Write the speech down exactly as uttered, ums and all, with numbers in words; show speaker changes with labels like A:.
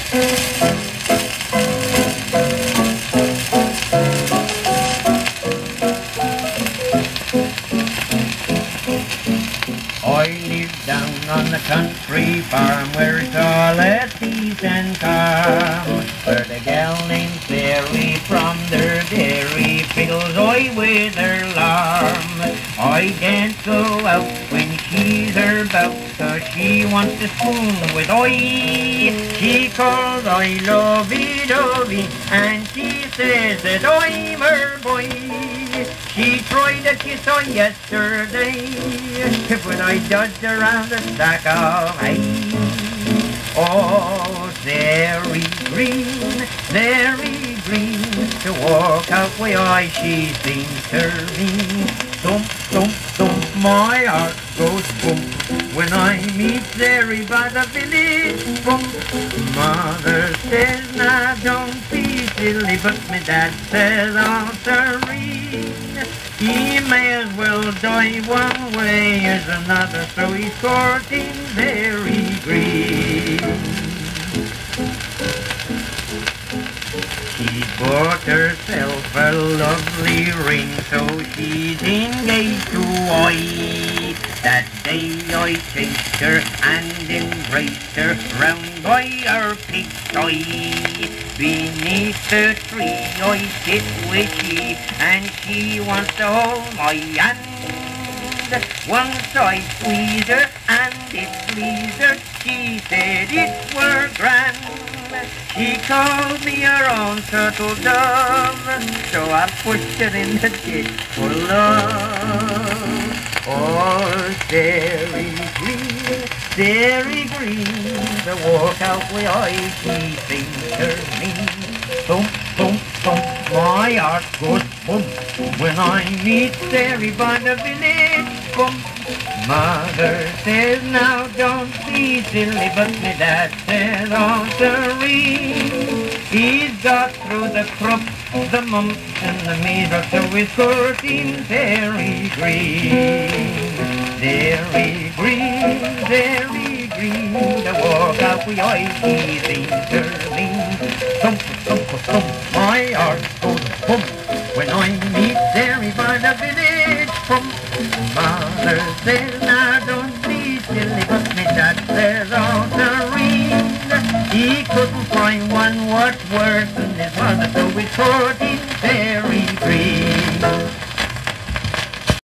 A: On the country farm where it's all at peace and calm, where the gal named Sarey from their dairy fiddles oi with her larm. I can't go out when she's about, cause she wants to spoon with oi. She calls I lovey-dovey, and she says that I'm her boy. She tried a kiss on yesterday, but I dodged around a sack of hay. Oh, Sarey Green, Sarey Green, to walk out way I she seems to me. Thump, thump, thump, my heart goes bump when I meet Sarey by the village bump. Mother says, nah, don't be silly, but my dad says, oh, Surrey, he may as well die one way as another, so he's courting Sairey Green. She bought herself a lovely ring, so she's engaged to I. That day I chased her and embraced her round by her pigsty. Beneath the tree I sit with she, and she wants to hold my hand. Once I squeeze her and it pleased her, she said it were grand. She called me her own turtle dove, so I pushed her in the ditch for love. Oh, Sairey Green, Sairey Green, the walk out way I she seems to me. Thump, thump, thump, my heart goes bump when I meet Sairey by the village bump. Mother says, now don't be silly, but my dad says, oh, Surrey, he's got through the crup, the mumps and the measles, so he's courting Sairey Green. Sairey Green, Sairey Green, the walk out we I see seems to me. Thump, thump, thump, my heart goes bump when I meet Sairey by the village pump. Mother says, now don't be silly, but me dad says, oh, Surrey, he couldn't find one what's worse than his mother, so we courted